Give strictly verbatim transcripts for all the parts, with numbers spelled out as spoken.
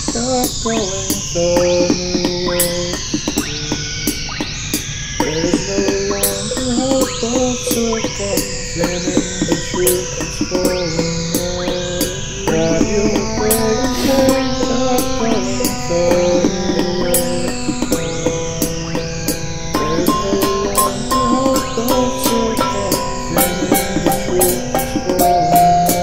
got going the new way. There's no longer hope of circumventing the truth that's falling away. Grab your bag and take got going the new way. There's no longer hope of circumventing the truth that's falling away.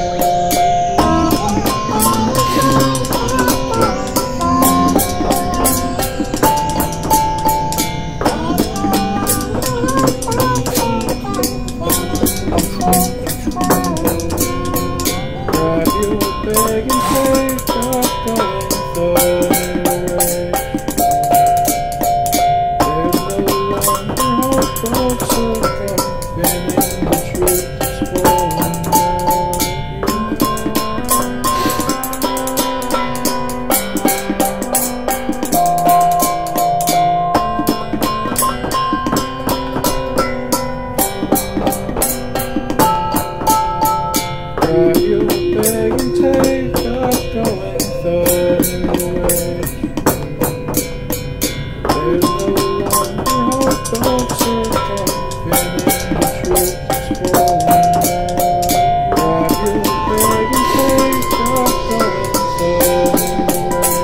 Grab your bag and take off going the new way. There's no longer hope of circumventing the truth that's falling Grab your bag and take off going the new way. There's no longer hope of circumventing the truth that's falling away. Grab your bag and take off going the new way.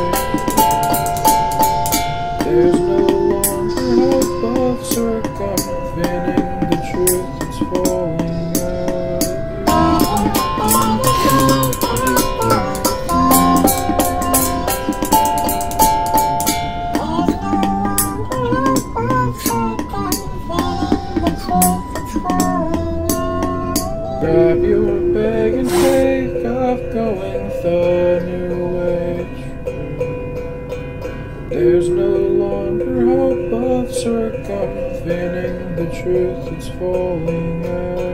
There's no longer hope of circumventing the truth that's falling away. Grab your bag and take off going the new way. There's no longer hope of circumventing the truth that's falling out.